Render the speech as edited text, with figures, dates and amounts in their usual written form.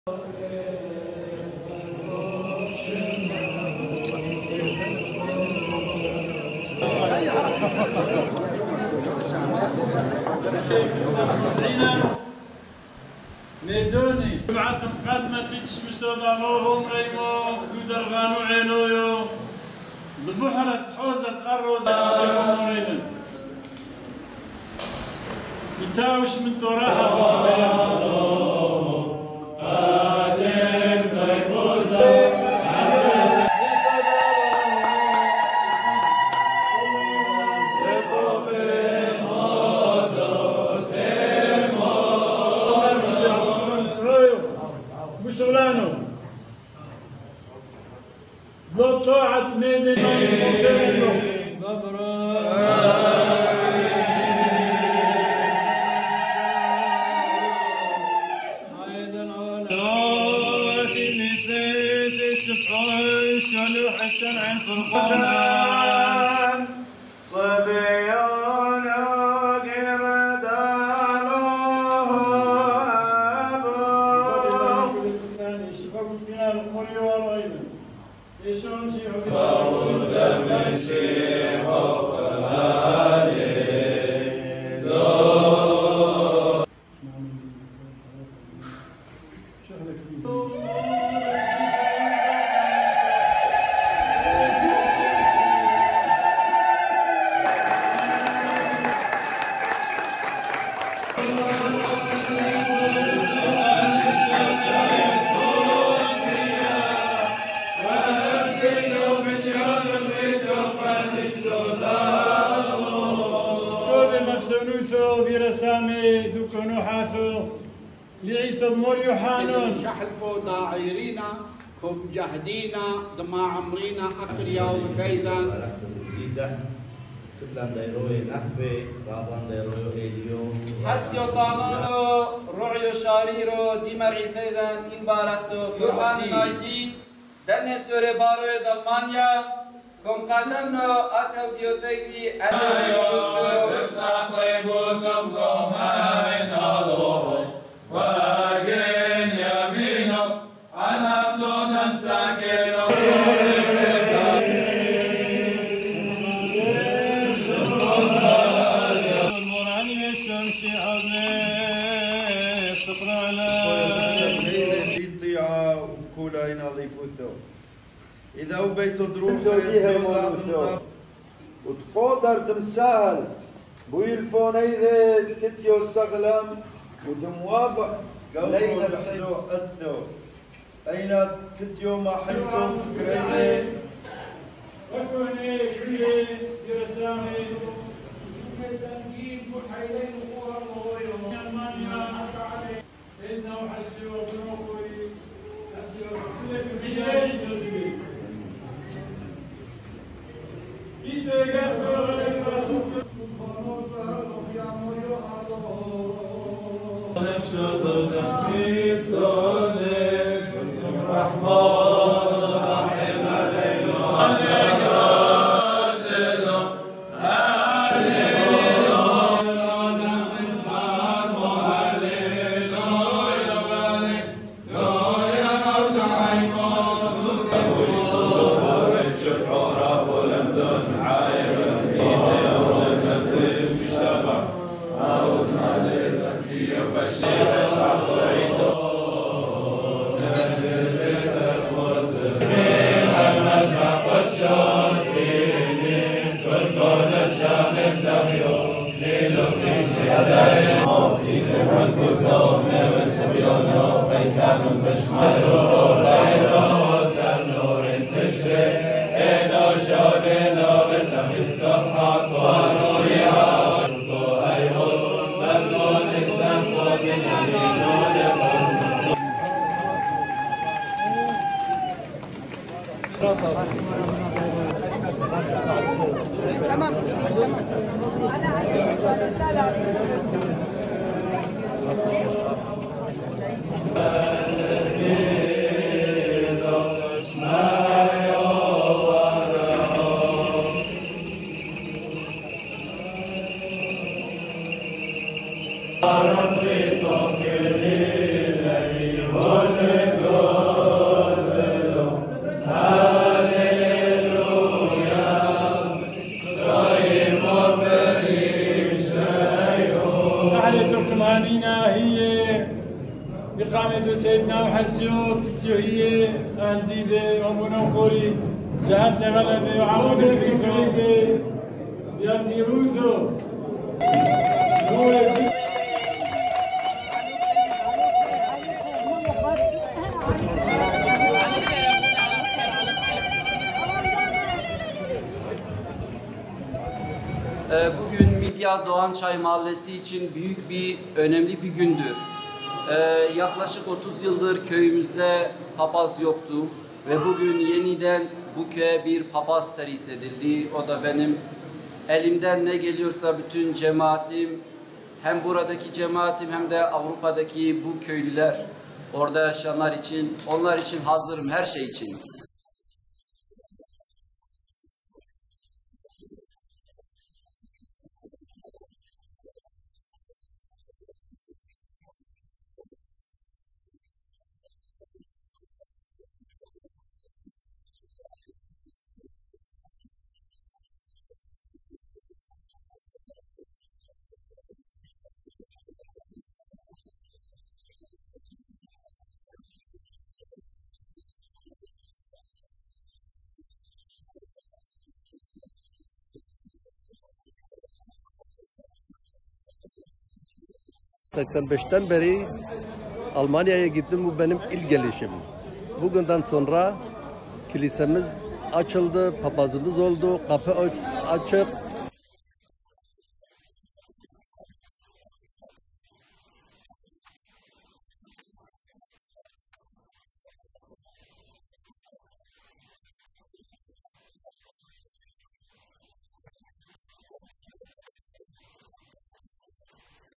ميدوني بعد مقدمة تشمش تضانوهم ايمو يدرغانو عينويو البحر تحوزة الروزة تشيرون نوريدن يتاوش من توراها شغلانه لو طاعت من برسامي دكنو حافظ لعيت المور يوحانون شحلفو داعيرينا كم جهدينا دما عمرينا أكريا وفيدا زيزة كتلان دايروي نخفي رابان دايروي إيديو حسيو طانانو رعيو شاريرو ديمرعي فيدا إمبارتو يوحان نايدي دني سوري باروي دالمانيا كم قدمنا أتو ديوتيكي أدو إذا وبيت دروخ وتقدر تمسال بويلفون إذا تكتيو السغلم ودموابخ لين السيو أثو أين كتيو ما حيسو فكريني وفوني كلي برسامي سيدنا وحسي وبنوخوي حسي وبنوخوي تمام ربي توكلني إليه سيدنا وحسيوت تهيي الديدة ومنوخوري جهد غلبة وعمود الشريفة يا تيروزو Bugün Midya Doğançay Mahallesi için büyük bir, önemli bir gündür. Yaklaşık 30 yıldır köyümüzde papaz yoktu ve bugün yeniden bu köye bir papaz terhis edildi. O da benim elimden ne geliyorsa bütün cemaatim, hem buradaki cemaatim hem de Avrupa'daki bu köylüler, orada yaşayanlar için, onlar için hazırım her şey için. ...85'ten beri Almanya'ya gittim, bu benim ilk gelişim. Bugünden sonra kilisemiz açıldı, papazımız oldu, kapı açık.